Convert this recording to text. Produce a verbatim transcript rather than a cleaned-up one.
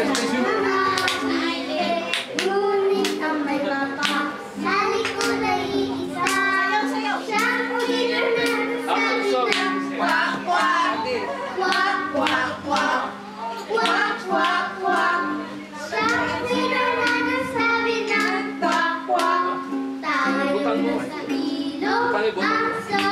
Ngunit ang may mapa sa likod ay iisa. Siyang leader na nasabi ng kwak, kwak, kwak, kwak, kwak, kwak, kwak, kwak. Siyang leader na nasabi ng kwak, kwak. Tayo na sa ilog ang